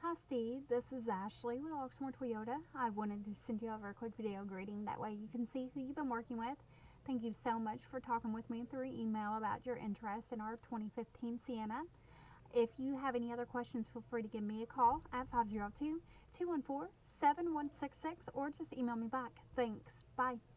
Hi Steve, this is Ashley with Oxmoor Toyota. I wanted to send you over a quick video greeting, that way you can see who you've been working with. Thank you so much for talking with me through email about your interest in our 2015 Sienna. If you have any other questions, feel free to give me a call at 502-214-7166 or just email me back. Thanks. Bye.